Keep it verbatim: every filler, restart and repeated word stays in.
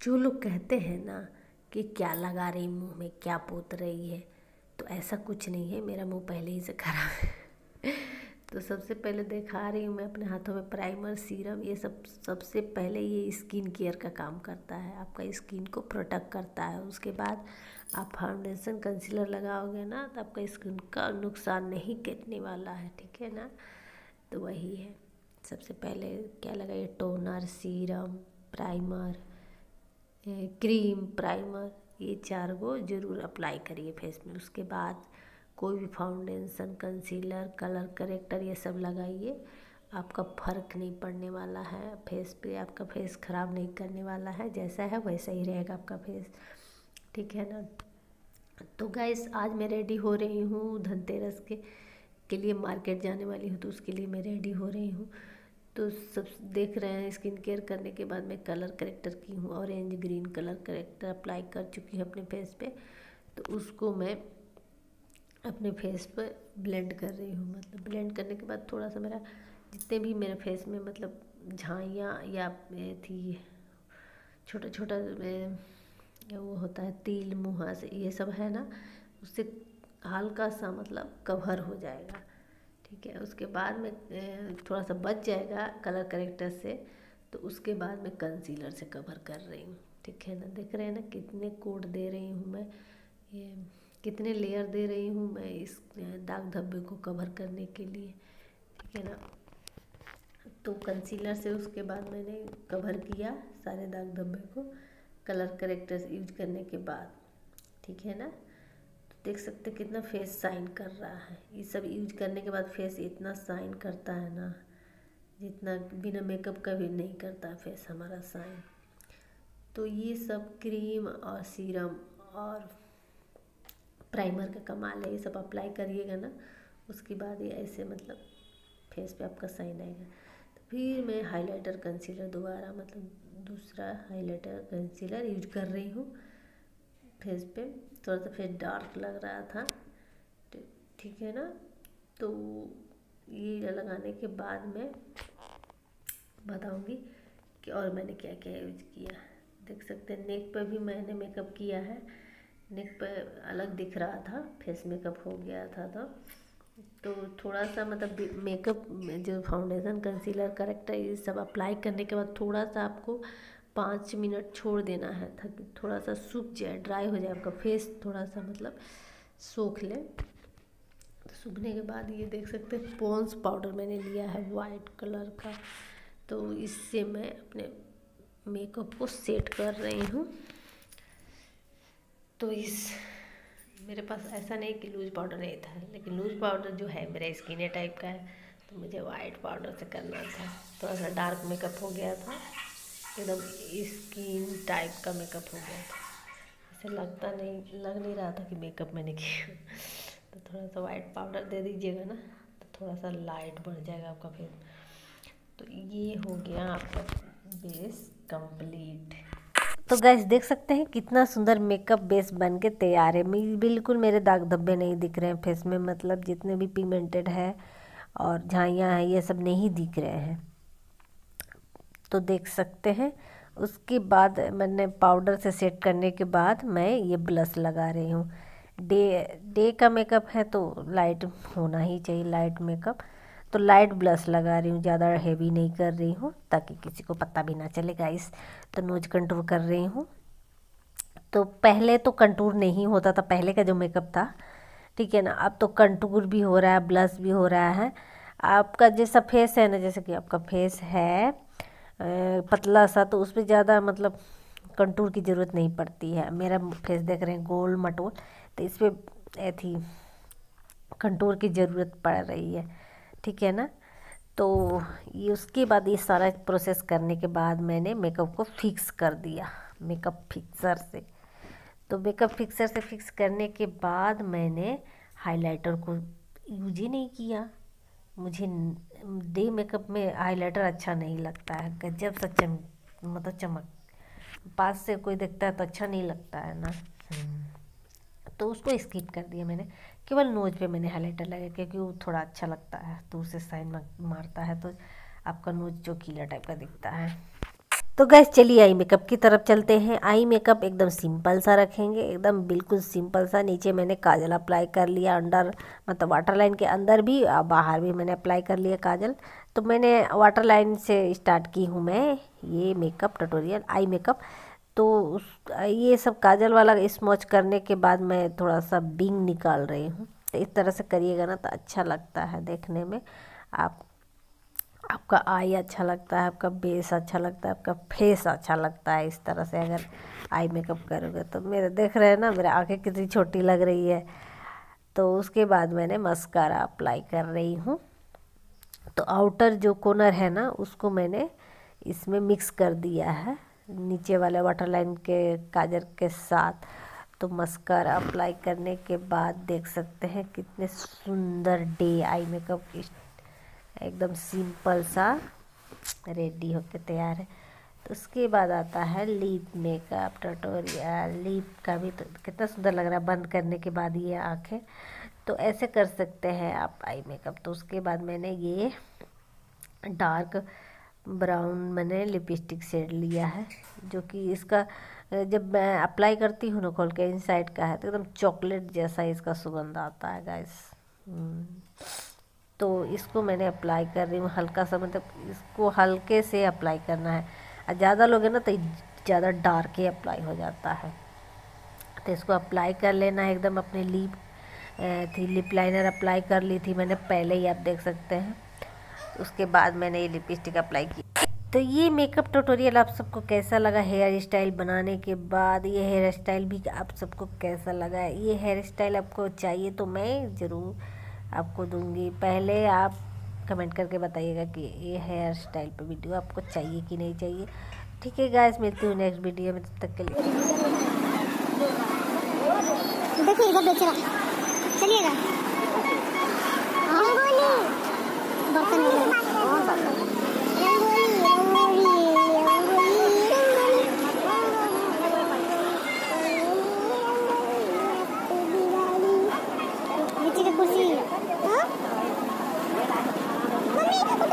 जो लोग कहते हैं ना कि क्या लगा रही मुंह में, क्या पोत रही है, तो ऐसा कुछ नहीं है। मेरा मुंह पहले ही से खराब है। तो सबसे पहले दिखा रही हूँ मैं अपने हाथों में प्राइमर, सीरम, ये सब। सबसे पहले ये स्किन केयर का काम करता है, आपका स्किन को प्रोटेक्ट करता है। उसके बाद आप फाउंडेशन कंसीलर लगाओगे ना तो आपका स्किन का नुकसान नहीं करने वाला है, ठीक है ना। तो वही है। सबसे पहले क्या लगाइए, toner, serum, primer, cream, primer, ये चार को ज़रूर अप्लाई करिए फेस में। उसके बाद कोई भी फाउंडेशन, कंसीलर, कलर करेक्टर ये सब लगाइए। आपका फ़र्क नहीं पड़ने वाला है फेस पे, आपका फेस ख़राब नहीं करने वाला है, जैसा है वैसा ही रहेगा आपका फेस, ठीक है ना। तो गाइस आज मैं रेडी हो रही हूँ धनतेरस के के लिए मार्केट जाने वाली हूँ, तो उसके लिए मैं रेडी हो रही हूँ। तो सब देख रहे हैं, स्किन केयर करने के बाद मैं कलर करेक्टर की हूँ, orange green colour corrector apply कर चुकी हूँ अपने फेस पे। तो उसको मैं अपने फेस पर ब्लेंड कर रही हूँ। मतलब ब्लेंड करने के बाद थोड़ा सा मेरा जितने भी मेरे फेस में मतलब झाइयाँ या थी छोटा छोटा वो होता है तिल, मुहासे, ये सब है ना, उससे हल्का सा मतलब कवर हो जाएगा, ठीक है। उसके बाद में थोड़ा सा बच जाएगा कलर करेक्टर से, तो उसके बाद मैं कंसीलर से कवर कर रही हूँ, ठीक है ना। देख रहे हैं ना कितने कोड दे रही हूँ मैं, ये कितने लेयर दे रही हूँ मैं इस दाग धब्बे को कवर करने के लिए, ठीक है ना। तो कंसीलर से उसके बाद मैंने कवर किया सारे दाग धब्बे को कलर करेक्टर यूज करने के बाद, ठीक है ना। तो देख सकते कितना फेस शाइन कर रहा है। ये सब यूज करने के बाद फेस इतना शाइन करता है ना, जितना बिना मेकअप का भी नहीं करता फेस हमारा शाइन। तो ये सब क्रीम और सीरम और प्राइमर का कमाल है, ये सब अप्लाई करिएगा ना, उसके बाद ये ऐसे मतलब फेस पे आपका शाइन आएगा। तो फिर मैं हाइलाइटर कंसीलर दोबारा मतलब दूसरा हाइलाइटर कंसीलर यूज कर रही हूँ फेस पे। थोड़ा सा फेस डार्क लग रहा था, ठीक है ना। तो ये लगाने के बाद मैं बताऊंगी कि और मैंने क्या क्या यूज किया। देख सकते हैं नेक पे भी मैंने मेकअप किया है, नेक पे अलग दिख रहा था, फेस मेकअप हो गया था। तो तो थोड़ा सा मतलब मेकअप जो फाउंडेशन, कंसीलर, करेक्टर ये सब अप्लाई करने के बाद थोड़ा सा आपको पाँच मिनट छोड़ देना है ताकि थोड़ा सा सूख जाए, ड्राई हो जाए आपका फेस, थोड़ा सा मतलब सोख ले। तो सूखने के बाद ये देख सकते हैं पॉन्स पाउडर मैंने लिया है वाइट कलर का, तो इससे मैं अपने मेकअप को सेट कर रही हूँ। तो इस मेरे पास ऐसा नहीं कि लूज पाउडर नहीं था, लेकिन लूज पाउडर जो है मेरा स्किन टाइप का है, तो मुझे वाइट पाउडर से करना था। थोड़ा सा डार्क मेकअप हो गया था, एकदम स्किन टाइप का मेकअप हो गया था, ऐसे लगता नहीं लग नहीं रहा था कि मेकअप मैंने किया। तो थोड़ा सा वाइट पाउडर दे दीजिएगा ना, तो थोड़ा सा लाइट बढ़ जाएगा आपका फेस। तो ये हो गया आपका बेस कंप्लीट। तो गैस देख सकते हैं कितना सुंदर मेकअप बेस बन के तैयार है। बिल्कुल मेरे दाग धब्बे नहीं दिख रहे हैं फेस में, मतलब जितने भी पिगमेंटेड है और झाइयाँ हैं ये सब नहीं दिख रहे हैं। तो देख सकते हैं उसके बाद मैंने पाउडर से सेट करने के बाद मैं ये ब्लश लगा रही हूँ। डे डे का मेकअप है तो लाइट होना ही चाहिए, लाइट मेकअप। तो लाइट ब्लश लगा रही हूँ, ज़्यादा हेवी नहीं कर रही हूँ ताकि किसी को पता भी ना चले गाइस। तो नोज कंटूर कर रही हूँ। तो पहले तो कंटूर नहीं होता था, पहले का जो मेकअप था, ठीक है ना। अब तो कंटूर भी हो रहा है, ब्लश भी हो रहा है। आपका जैसा फेस है ना, जैसे कि आपका फेस है पतला सा, तो उस पर ज़्यादा मतलब कंटूर की ज़रूरत नहीं पड़ती है। मेरा फेस देख रहे हैं गोल मटोल, तो इस पर थी कंटूर की ज़रूरत पड़ रही है, ठीक है ना। तो ये उसके बाद ये सारा प्रोसेस करने के बाद मैंने मेकअप को फिक्स कर दिया मेकअप फिक्सर से। तो मेकअप फिक्सर से फिक्स करने के बाद मैंने हाइलाइटर को यूज ही नहीं किया। मुझे डे मेकअप में हाइलाइटर अच्छा नहीं लगता है, गजब सा चम मतलब चमक, पास से कोई देखता है तो अच्छा नहीं लगता है ना। तो उसको स्किप कर दिया मैंने, केवल नोज पे मैंने हाइलाइटर लगाया क्योंकि वो थोड़ा अच्छा लगता है, तो उसे साइन मारता है तो आपका नोज जो गीला टाइप का दिखता है। तो गैस चलिए आई मेकअप की तरफ चलते हैं। आई मेकअप एकदम सिंपल सा रखेंगे, एकदम बिल्कुल सिंपल सा। नीचे मैंने काजल अप्लाई कर लिया, अंडर मतलब वाटर लाइन के अंदर भी और बाहर भी मैंने अप्लाई कर लिया काजल। तो मैंने वाटर लाइन से स्टार्ट की हूँ मैं ये मेकअप ट्यूटोरियल आई मेकअप। तो उस ये सब काजल वाला स्मॉच करने के बाद मैं थोड़ा सा बिंग निकाल रही हूँ। तो इस तरह से करिएगा ना तो अच्छा लगता है देखने में। आप आपका आई अच्छा लगता है, आपका बेस अच्छा लगता है, आपका फेस अच्छा लगता है। इस तरह से अगर आई मेकअप करोगे तो मेरे देख रहे हैं ना मेरे आंखें कितनी छोटी लग रही है। तो उसके बाद मैंने मस्कारा अप्लाई कर रही हूँ। तो आउटर जो कॉर्नर है ना उसको मैंने इसमें मिक्स कर दिया है नीचे वाले वाटर लाइन के काजल के साथ। तो मस्कारा अप्लाई करने के बाद देख सकते हैं कितने सुंदर डे आई मेकअप एकदम सिंपल सा रेडी होके तैयार है। तो उसके बाद आता है लिप मेकअप ट्यूटोरियल। लिप का भी तो कितना सुंदर लग रहा है बंद करने के बाद ये आँखें। तो ऐसे कर सकते हैं आप आई मेकअप। तो उसके बाद मैंने ये डार्क ब्राउन मैंने लिपस्टिक शेड लिया है, जो कि इसका जब मैं अप्लाई करती हूँ ना खोल के इनसाइड का है तो एकदम चॉकलेट जैसा इसका सुगंध आता है गाइस। तो इसको मैंने अप्लाई कर रही हूँ हल्का सा, मतलब इसको हल्के से अप्लाई करना है। और ज़्यादा लोग है ना तो ज़्यादा डार्क ही अप्लाई हो जाता है। तो इसको अप्लाई कर लेना है एकदम। अपनी लिप थी लिप लाइनर अप्लाई कर ली थी मैंने पहले ही, आप देख सकते हैं। उसके बाद मैंने ये लिपस्टिक अप्लाई की। तो ये मेकअप ट्यूटोरियल आप सबको कैसा लगा? हेयर स्टाइल बनाने के बाद ये हेयर स्टाइल भी आप सबको कैसा लगा? ये हेयर स्टाइल आपको चाहिए तो मैं ज़रूर आपको दूंगी। पहले आप कमेंट करके बताइएगा कि ये हेयर स्टाइल पे वीडियो आपको चाहिए कि नहीं चाहिए। ठीक है गाइस, मिलती हूँ नेक्स्ट वीडियो में, तब तक के लिए देखो इधर बेचेगा, चलिएगा बर्तन कुर्सी। हाँ मम्मी